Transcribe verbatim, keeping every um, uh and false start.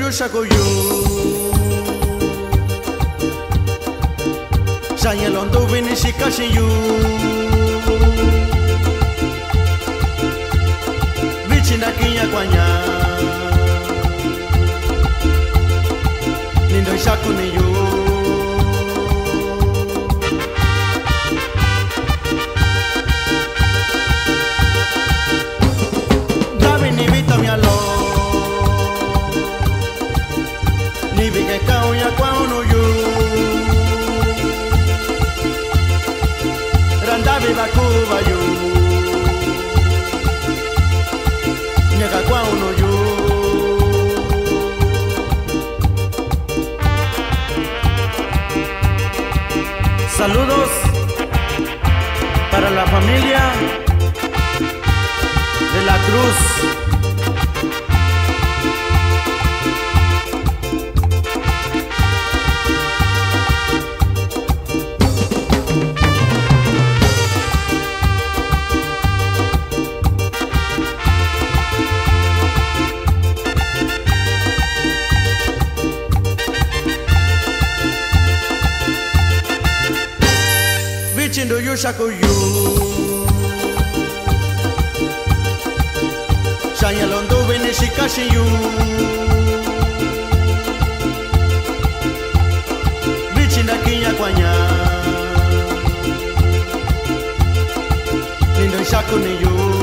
shakuyu Shanyalondo vini shikashiyu Vichinda kinya kwanya Nindo shakuniyu Davi ni vita mialo Ni vi que kaunya kwa unuyu Randavi bakuba yu Nyaka kwa unuyu Saludos para la familia de la Cruz. Vichindu yu shakuyu Shanyalondo vini shikashiyu Vichinda kinya kwanya Nindo shakuniyu